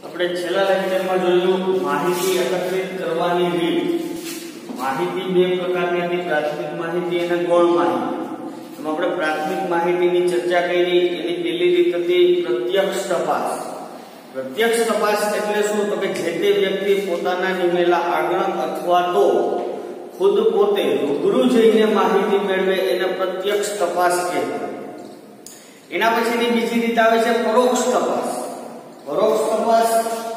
આપણે છેલ્લા લેક્ચરમાં જોયું માહિતી એકત્રિત કરવાની રીત. માહિતી બે પ્રકારની હતી, પ્રાથમિક માહિતી અને ગૌણ માહિતી. એમાં આપણે પ્રાથમિક માહિતીની ચર્ચા કરી. એની પહેલી રીત હતી પ્રત્યક્ષ તપાસ. પ્રત્યક્ષ તપાસ એટલે શું? તો કે જે તે વ્યક્તિ પોતાના નિમેલા આગળ અથવા તો ખુદ પોતે રૂબરૂ જઈને માહિતી મેળવે એને પ્રત્યક્ષ તપાસ કહેવાય. એના પછીની બીજી રીત આવે છે પરોક્ષ તપાસ. પરોક્ષ તપાસ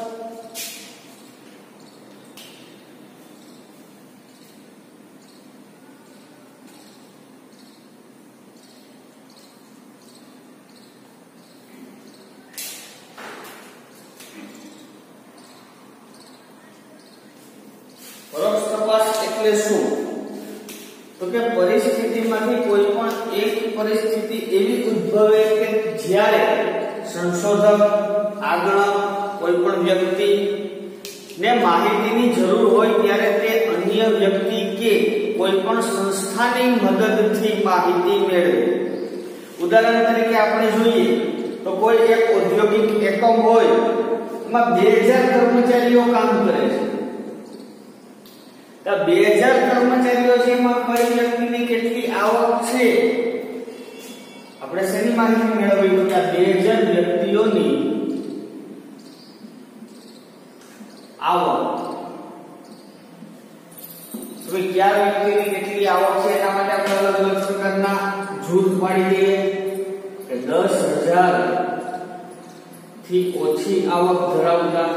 એટલે શું? તો કે પરિસ્થિતિમાંથી કોઈ પણ એક પરિસ્થિતિ એવી ઉદ્ભવે કે જ્યારે સંશોધક આગળ કોઈ પણ વ્યક્તિ ને માહિતીની જરૂર હોય ત્યારે તે અન્ય વ્યક્તિ કે કોઈ પણ સંસ્થાની મદદથી માહિતી મેળવે. ઉદાહરણ તરીકે આપણે જોઈએ તો કોઈ એક ઔદ્યોગિક એકમ હોય, એમાં 2000 કર્મચારીઓ કામ કરે છે. 2000 કર્મચારીઓ છે, એમાં કઈ વ્યક્તિની કેટલી આવક છે, આપણે શેની માહિતી મેળવવી? તો કે 2000 વ્યક્તિઓની આવક. તો કયા વ્યક્તિની કેટલી આવક છે એના માટે આપણે અલગ અલગ પ્રકારના જૂથ પાડી દઈએ કે 10,000 થી ઓછી આવક ધરાવતા,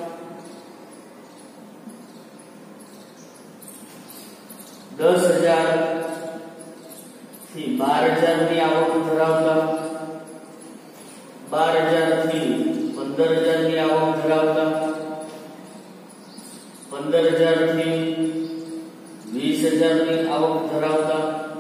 10,000 થી 12,000 ની આવક ધરાવતા, 12,000 થી 15,000 ની આવક ધરાવતા, 15,000 થી 20,000 ની આવક ધરાવતા,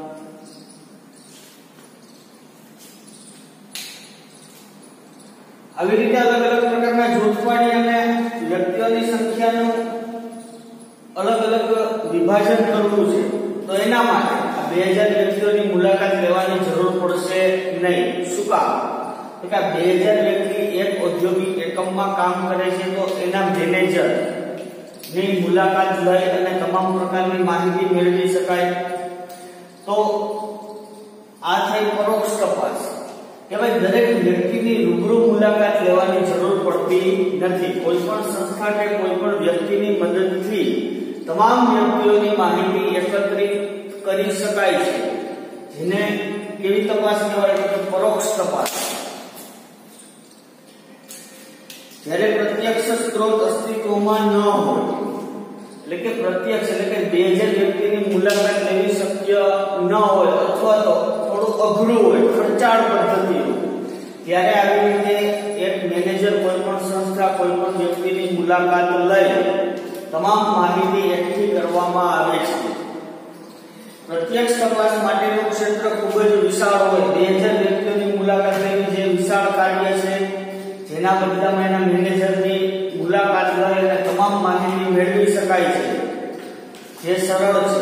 આવી રીતે અલગ અલગ પ્રકારના જૂથ પાડી અને વ્યક્તિઓની સંખ્યાનું અલગ અલગ વિભાજન કરવું છે. તો એના માટે 2000 વ્યક્તિઓની મુલાકાત લેવાની જરૂર પડશે નહીં. શું કામ? તો કે 2000 વ્યક્તિ એક ઔદ્યોગિક એકમમાં કામ કરે છે, તો એના મેનેજર ની મુલાકાત લઈ અને તમામ પ્રકારની માહિતી મેળવી શકાય. તો આ થઈ પરોક્ષ તપાસ કે ભાઈ દરેક વ્યક્તિની રૂબરૂ મુલાકાત લેવાની જરૂર પડતી નથી. કોઈ પણ સંસ્થા કે કોઈ પણ વ્યક્તિની મદદથી તમામ વ્યક્તિઓની માહિતી એકત્રિત કરી શકાય છે, જેને કેવી તપાસ કહેવાય? તો પરોક્ષ તપાસ. જ્યારે પ્રત્યક્ષ સ્ત્રોત અસ્તિત્વમાં ન હોય, એટલે કે પ્રત્યક્ષ એટલે કે 2000 વ્યક્તિની મુલાકાત લેવી શક્ય ન હોય અથવા તો થોડું અઘરું હોય, ખર્ચાળ પદ્ધતિ હોય, ત્યારે આવી રીતે એક મેનેજર કોઈ પણ સંસ્થા કોઈ પણ વ્યક્તિની મુલાકાત લઈ તમામ માહિતી એકઠી કરવામાં આવે છે. પ્રત્યક્ષ તપાસ માટેનું ક્ષેત્ર ખૂબ જ વિશાળ હોય. 2000 વ્યક્તિઓની મુલાકાત લેવી જે વિશાળ કાર્ય છે, જેના બદલામાં એના મેનેજરની મુલાકાત લઈ અને તમામ માહિતી મેળવી શકાય છે, જે સરળ છે.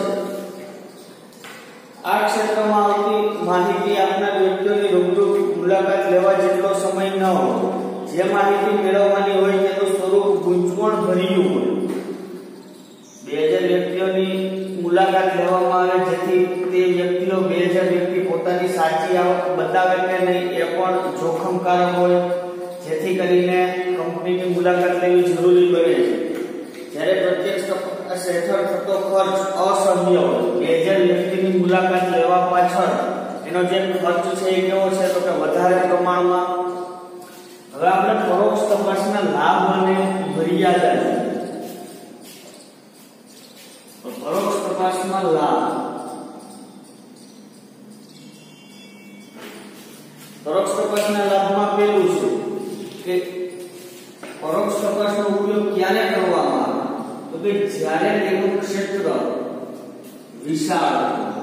આ ક્ષેત્રમાં આવતી માહિતી આપનાર વ્યક્તિઓની રૂબરૂ મુલાકાત લેવા જેટલો સમય ન હોય. જે માહિતી મેળવવાની હોય તેનું સ્વરૂપ ગૂંચવણ ભર્યું હોય. 2000 વ્યક્તિઓની મુલાકાત લેવામાં આવે જેથી તે વ્યક્તિઓ 2000 વ્યક્તિ પોતાની સાચી આવક બતાવે કે નહીં એ પણ જોખમકારક હોય, જેથી કરીને કંપનીની મુલાકાત લેવી જરૂરી બને છે. જ્યારે પ્રત્યક્ષ તપાસ હેઠળ થતો ખર્ચ અસહ્ય હોય. 2000 વ્યક્તિની મુલાકાત લેવા પાછળ એનો જે ખર્ચ છે એ કેવો છે? તો કે વધારે પ્રમાણમાં. હવે આપણે પરોક્ષ તપાસના લાભ અને મર્યાદા છે. પરોક્ષ તપાસમાં લાભ. પરોક્ષ તપાસના લાભમાં પહેલું છે કે પરોક્ષ તપાસનો ઉપયોગ ક્યારે કરવામાં આવે? તો કે જ્યારે તેનું ક્ષેત્ર વિશાળ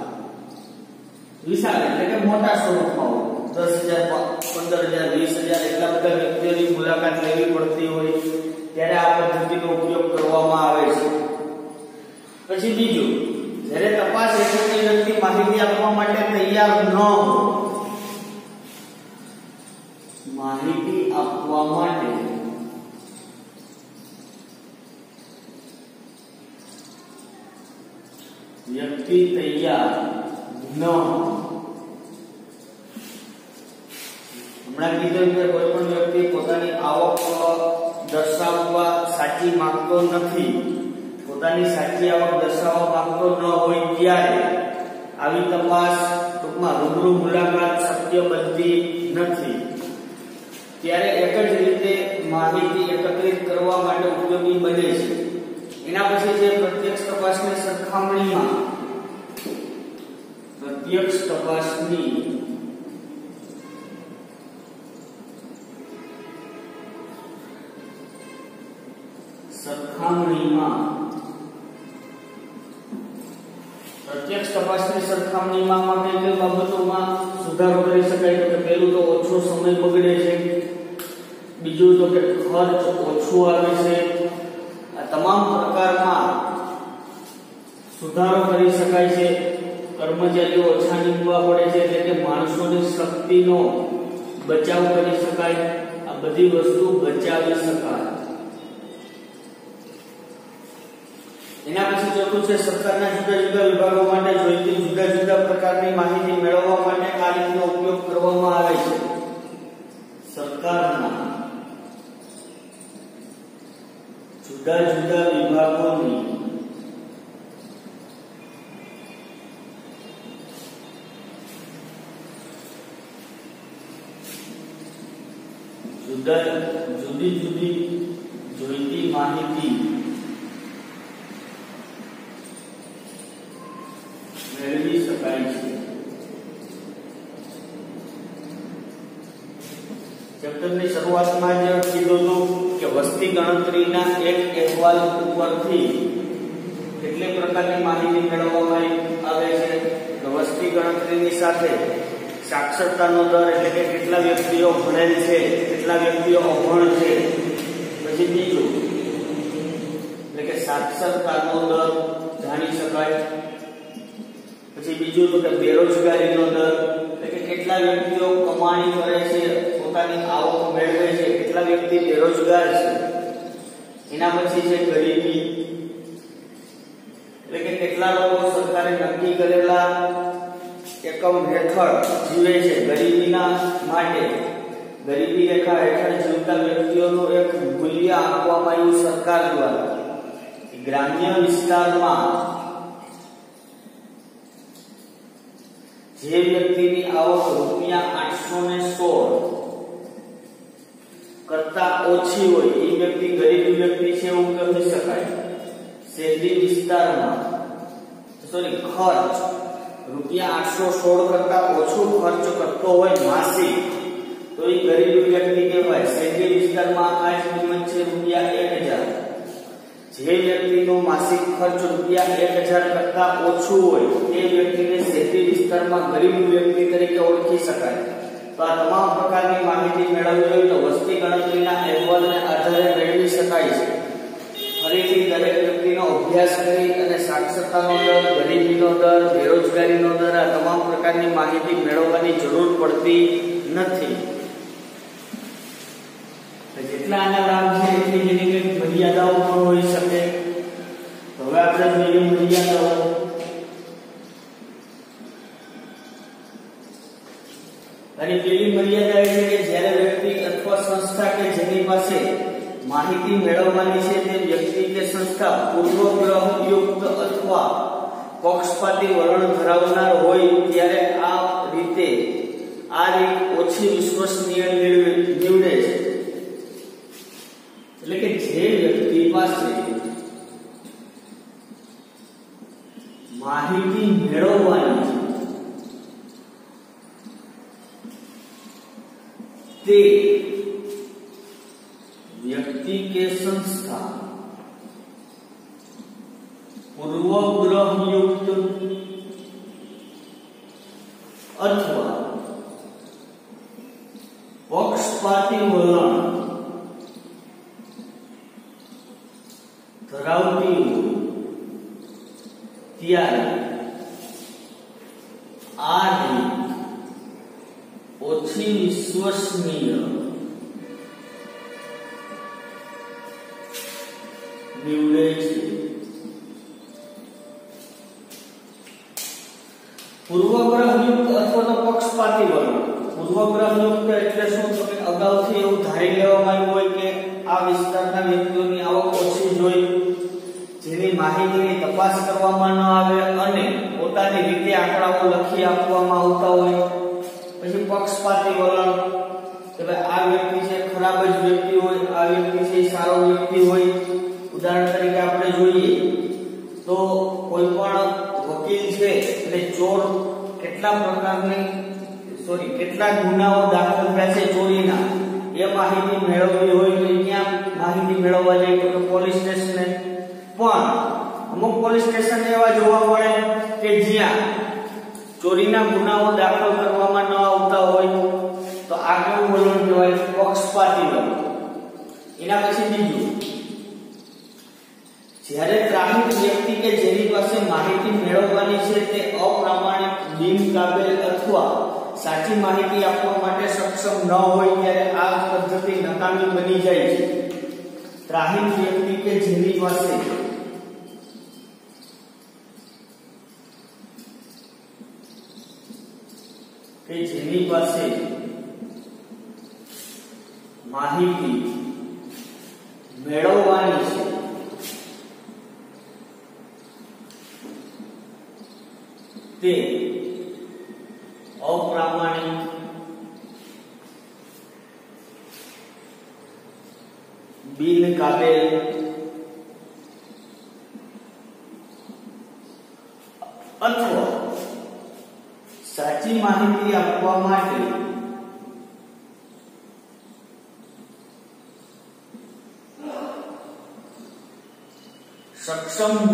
એટલે કે મોટા સ્વરૂપમાં હોય. 10,000 15,000 20,000 એટલા બધા વ્યક્તિઓની મુલાકાત લેવી પડતી હોય ત્યારે આ પદ્ધતિનો ઉપયોગ કરવામાં આવે છે. પછી બીજું, જ્યારે તપાસ હેઠળની વ્યક્તિ માહિતી આપવા માટે તૈયાર ન હોય, માહિતી આપવા માટે વ્યક્તિ તૈયાર ન હમણાં કીધું કે કોઈ પણ વ્યક્તિ પોતાની આવક દર્શાવવા સાચી માંગતો નથી, પોતાની સાચી આવક દર્શાવવા માંગતો ન હોય ત્યારે આવી તપાસ ટૂંકમાં રૂબરૂ મુલાકાત શક્ય બનતી નથી. ત્યારે એક જ રીતે માહિતી એકત્રિત કરવા માટે ઉપયોગી બને છે. એના પછી જે પ્રત્યક્ષ તપાસની સરખામણીમાં પ્રત્યક્ષ તપાસની સરખામણીમાં કઈ કઈ બાબતોમાં સુધારો કરી શકાય? તો કે પહેલું તો ઓછો સમય બગડે છે, બીજું તો કે ખર્ચ ઓછું આવે છે. આ તમામ પ્રકારમાં સુધારો કરી શકાય છે. કર્મચારીઓ ઓછા નીમવા પડે છે, એટલે કે માણસોની શક્તિનો બચાવ કરી શકાય. આ બધી વસ્તુ બચાવી શકાય. એના પછી ચોથું છે સરકારના જુદા જુદા વિભાગો માટે જોઈતી જુદા જુદા પ્રકારની માહિતી મેળવવા માટે આ રીતનો ઉપયોગ કરવામાં આવે છે. સરકારના જુદા જુદા વિભાગોની જુદી જુદી જોઈતી માહિતી મેળવી શકાય છે. ચેપ્ટરની શરૂઆતમાં જ કીધું હતું કે વસ્તી ગણતરીના એક અહેવાલ ઉપરથી કેટલી પ્રકારની માહિતી મેળવવામાં આવે છે. વસ્તી ગણતરીની સાથે સાક્ષરતાનો દર એટલે કે કેટલા વ્યક્તિઓ ભણેલ છે, કેટલા વ્યક્તિઓ અભણ છે. પછી બીજું એટલે કે સાક્ષરતાનો દર જાણી શકાય. પછી બીજું તો કે બેરોજગારીનો દર એટલે કે કેટલા વ્યક્તિઓ કમાણી કરે છે, પોતાની આવક મેળવે છે, કેટલા વ્યક્તિ બેરોજગાર છે. એના પછી છે ગરીબી એટલે કે કેટલા લોકો સરકારે નક્કી કરેલા એકમ હેઠળ જીવે છે. ગરીબીના માટે ગરીબી રેખા હેઠળ જીવતા વ્યક્તિઓનું એક મૂલ્ય આપવામાં આવ્યું સરકાર દ્વારા. ગ્રામ્ય વિસ્તારમાં જે વ્યક્તિની આવક ₹816 કરતા ઓછી હોય એ વ્યક્તિ ગરીબ વ્યક્તિ છે એવું કહી શકાય. શહેરી વિસ્તારમાં ખર્ચ ₹816 કરતા ઓછો ખર્ચ કરતો હોય માસિક તો એ ગરીબ વ્યક્તિ કહેવાય. શહેરી વિસ્તારમાં આ જ કિંમત છે ₹1000. જે વ્યક્તિનો માસિક ખર્ચ ₹1000 કરતા ઓછું હોય તે વ્યક્તિને શહેરી વિસ્તારમાં ગરીબ વ્યક્તિ તરીકે ઓળખી શકાય. તો આ તમામ પ્રકારની માહિતી મેળવવી હોય તો વસ્તી ગણતરીના અહેવાલને આધારે મેળવી શકાય છે. ફરીથી દરેક વ્યક્તિનો અભ્યાસ કરી અને સાક્ષરતાનો દર, ગરીબીનો દર, બેરોજગારીનો દર આ તમામ પ્રકારની માહિતી મેળવવાની જરૂર પડતી નથી. જેટલા આના લાભ છે એટલી જેની કંઈક મર્યાદાઓ પણ હોઈ શકે. તો હવે આપણે જોઈએ મર્યાદાઓ. અને પેલી મર્યાદા એ છે કે જ્યારે વ્યક્તિ અથવા સંસ્થા કે જેની પાસે માહિતી મેળવવાની છે તે વ્યક્તિ કે સંસ્થા પૂર્વગ્રહયુક્ત અથવા પક્ષપાતી વલણ ધરાવનાર હોય ત્યારે આ રીત ઓછી વિશ્વસનીય નીવડે છે. એટલે કે જે વ્યક્તિ પાસે માહિતી મેળવવાની છે તે व्यक्ति के संस्था पूर्वग्रह युक्त अथवा पक्षपाती वलण ધરાવતી હોય ત્યારે આ રીત ઓછી વિશ્વસનીય નીવડે છે. પૂર્વગ્રહયુક્ત અથવા તો પક્ષપાતી વલણ. પૂર્વગ્રહયુક્ત એટલે શું? તો કે અગાઉથી એવું ધારી લેવામાં આવ્યું હોય કે આ વિસ્તારના વ્યક્તિઓની આવક ઓછી જોઈ, જેની માહિતીની તપાસ કરવામાં ન આવે અને પોતાની રીતે આંકડાઓ લખી આપવામાં આવતા હોય. પછી પક્ષપાતી વલણ કે ભાઈ આ વ્યક્તિ છે ખરાબ જ વ્યક્તિ હોય, આ વ્યક્તિ છે સારો વ્યક્તિ હોય. ઉદાહરણ તરીકે આપણે જોઈએ તો કોઈ પણ વકીલ છે એટલે ચોર કેટલા ગુનાઓ દાખલ થયા છે ચોરીના એ માહિતી મેળવવી હોય તો ક્યાં માહિતી મેળવવા જાય તો પોલીસ સ્ટેશને. પણ અમુક પોલીસ સ્ટેશન એવા જોવા મળે કે જ્યાં ચોરીના ગુનાઓ દાખલ કરવામાં ન આવતા હોય, તો આ કેવું વલણ કહેવાય? પક્ષપાતી વલણ. એના પછી બીજું, જ્યારે ત્રાહિત વ્યક્તિ કે જેની પાસે માહિતી મેળવવાની છે તે અપ્રામાણિક, બિનકાબેલ અથવા સાચી માહિતી આપવા માટે સક્ષમ ન હોય ત્યારે આ પદ્ધતિ નકામી બની જાય છે. ત્રાહિત વ્યક્તિ કે જેની પાસે માહિતી મેળવવાની છે તે અપ્રામાણિક, બિનકાબેલ અથવા સાચી માહિતી આપવા માટે સક્ષમ ન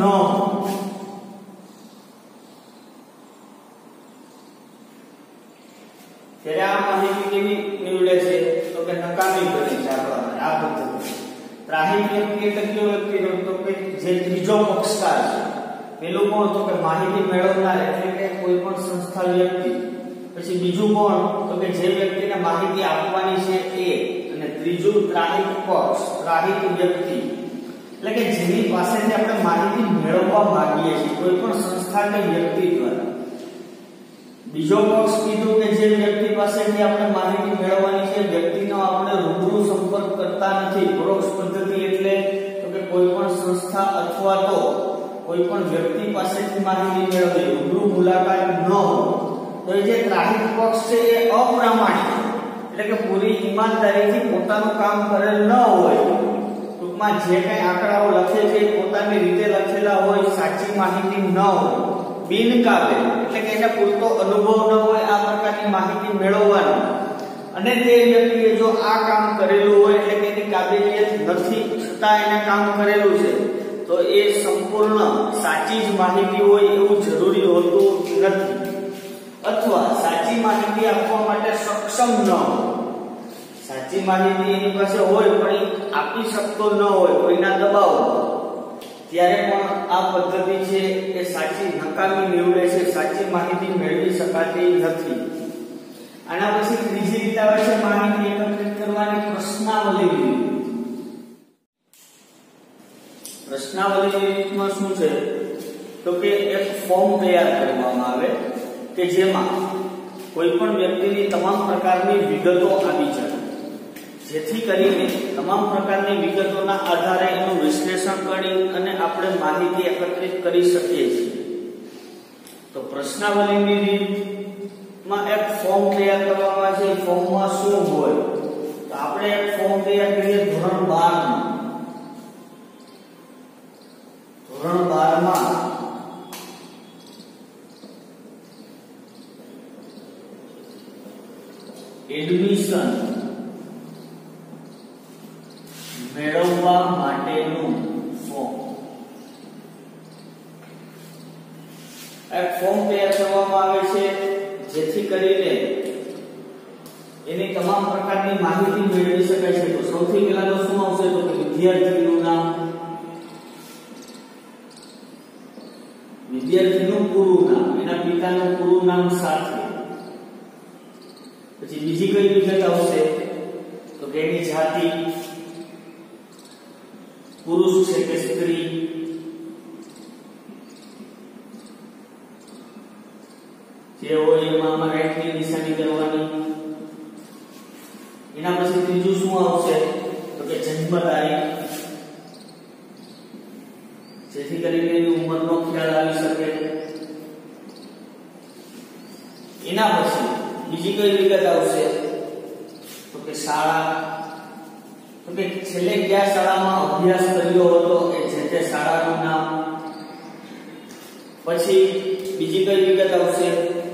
ત્યારે આ માહિતી કેવી નીવડે છે? તો કે નકામી કરી છે આ પદ્ધતિ. ત્રાહિત વ્યક્તિ એટલે કેવો વ્યક્તિ? તો કે જે ત્રીજો પક્ષકાર છે. પેલું કોણ? તો કે માહિતી મેળવનાર એટલે કે કોઈ પણ સંસ્થા વ્યક્તિ. પછી બીજું કોણ? તો કે જે વ્યક્તિને માહિતી આપવાની છે એ. અને ત્રીજું ત્રાહિત પક્ષ, ત્રાહિત વ્યક્તિ એટલે કે જેની પાસેથી આપણે માહિતી મેળવવા માંગીએ છીએ કોઈ પણ સંસ્થા કે વ્યક્તિ દ્વારા. બીજો પક્ષ કીધું કે જે વ્યક્તિ પાસેથી આપણે માહિતી મેળવવાની છે વ્યક્તિનો આપણે રૂબરૂ સંપર્ક કરતા નથી. પરોક્ષ પદ્ધતિ એટલે તો કે કોઈ પણ સંસ્થા અથવા તો કોઈ પણ વ્યક્તિ પાસેથી માહિતી મેળવવી, રૂબરૂ મુલાકાત ન હોય. તો એ જે ત્રાહિત પક્ષ છે એ અપ્રામાણિક એટલે કે પૂરી ઈમાનદારીથી પોતાનું કામ કરેલ ન હોય. ટૂંકમાં જે કઈ આંકડાઓ લખે છે પોતાની રીતે લખેલા હોય, સાચી માહિતી ન હોય. બિનકાબેલ એટલે કે એને પૂરતો અનુભવ ન હોય આ પ્રકારની માહિતી મેળવવાનો. અને તે વ્યક્તિએ જો આ કામ કરેલું હોય એટલે કે એની કાબેલિયત નથી છતાં એને કામ કરેલું છે, તો એ સંપૂર્ણ સાચી જ માહિતી હોય એવું જરૂરી હોતું નથી. અથવા સાચી માહિતી આપવા માટે સક્ષમ ન હોય. સાચી માહિતી એની પાસે હોય પણ આપી શકતો ન હોય કોઈના દબાવમાં, ત્યારે પણ આ પદ્ધતિ છે એ સાચી નકામી નીવડે છે. સાચી માહિતી મેળવી શકાતી નથી. આના પછી ત્રીજી રીત આવે છે માહિતી એકત્રિત કરવાની, પ્રશ્નાવલી રીત. પ્રશ્નાવલી રીતમાં શું છે? તો કે એક ફોર્મ તૈયાર કરવામાં આવે કે જેમાં કોઈ પણ વ્યક્તિની તમામ પ્રકારની વિગતો આવી જાય, જેથી કરીને તમામ પ્રકારની વિગતોના આધારે એનું વિશ્લેષણ કરી અને આપણે માહિતી એકત્રિત કરી શકીએ છીએ. તો પ્રશ્નાવલીની રીતમાં એક ફોર્મ તૈયાર કરવામાં છે. ફોર્મમાં શું હોય? તો આપણે એક ફોર્મ તૈયાર કરીએ ધોરણ 12 માં એડમિશન મેળવવા માટેનું ફોર્મ. એક ફોર્મ તૈયાર કરવામાં આવે છે જેથી કરીને એની તમામ પ્રકારની માહિતી મેળવી શકાય છે. તો સૌથી પહેલા તો શું આવશે? તો વિદ્યાર્થીનું નામ, વિદ્યાર્થીનું પૂરું નામ, એના પિતાનું પૂરું નામ સાથે. પછી બીજી કઈ વિગત આવશે? તો કે એની જાતિ, પુરુષ છે કે સ્ત્રી, જે હોય એમાં આમાં રાઈટની નિશાની કરવાની. એના પછી ત્રીજું શું આવશે તો કે જન્મ તારીખ, જેથી કરીને એની ઉંમરનો ખ્યાલ આવી શકે. એના પછી બીજી કઈ વિગત આવશે તો કે શાળા, તો કે છેલ્લે કયા શાળામાં અભ્યાસ કર્યો હતો એ જે તે શાળાનું નામ. પછી બીજી કઈ વિગત આવશે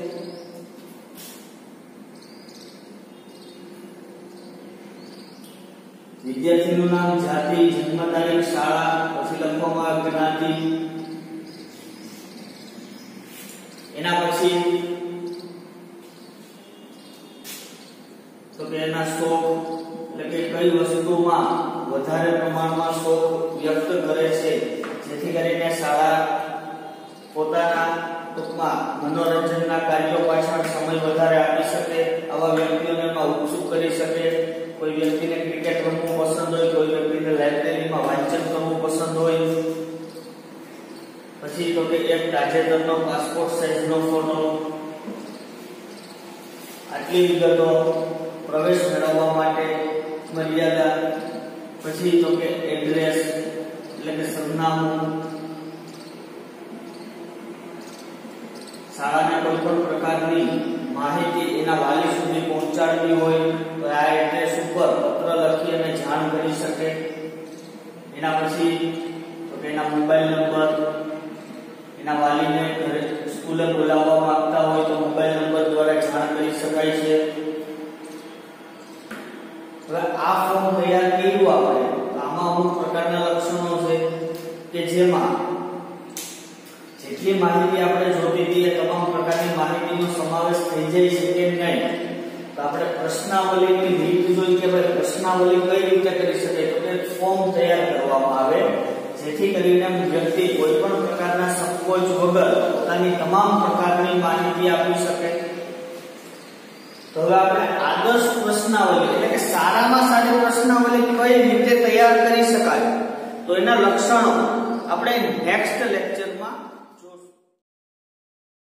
વિદ્યાર્થીનું નામ, જાતિ, જન્મ તારીખ, શાળા, પછી લખવામાં આવે જ્ઞાતિ. એના પછી તો કે એના શોખ, એટલે કે કઈ વસ્તુમાં વધારે પ્રમાણમાં શોખ વ્યક્ત કરે છે જેથી કરીને શાળા પોતાના ટૂંકમાં મનોરંજનના કાર્યો પાછળ સમય વધારે આપી શકે, આવા વ્યક્તિઓને એમાં ઉત્સુક કરી શકે. કોઈ વ્યક્તિને ક્રિકેટ રમવું પસંદ હોય, કોઈ વ્યક્તિને લાઇબ્રેરીમાં વાંચન કરવું પસંદ હોય. પછી તો કે એક તાજેતરનો પાસપોર્ટ સાઇઝનો ફોટો. આટલી વિગતો પ્રવેશ મેળવવા માટે મર્યાદા. પછી તો કે એડ્રેસ એટલે કે સરનામું. શાળાને કોઈ પણ પ્રકારની માહિતી એના વાલી સુધી પહોંચાડવી હોય તો આ એડ્રેસ ઉપર પત્ર લખી અને જાણ કરી શકે. એના પછી તો કે એના મોબાઈલ નંબર, એના વાલીને ઘરે સ્કૂલે બોલાવવા માંગતા હોય તો મોબાઈલ નંબર દ્વારા જાણ કરી શકાય છે. હવે આ ફોર્મ તૈયાર કર્યું આપણે, આમાં અમુક પ્રકારના લક્ષણો છે કે જેમાં જેટલી માહિતી આપણે જોતી હતી એ તમામ પ્રકારની માહિતીનો સમાવેશ થઈ જાય છે કે નહીં. તો આપણે પ્રશ્નાવલીની રીત જોઈ કે ભાઈ પ્રશ્નાવલી કઈ રીતે કરી શકાય, તો કે ફોર્મ તૈયાર કરવામાં આવે જેથી કરીને વ્યક્તિ કોઈ પણ પ્રકારના સંકોચ વગર પોતાની તમામ પ્રકારની માહિતી આપી શકે. તો હવે આપણે આદર્શ પ્રશ્નાવલી એટલે કે સારામાં સારી પ્રશ્નાવલી કઈ રીતે તૈયાર કરી શકાય તો એના લક્ષણો આપણે નેક્સ્ટ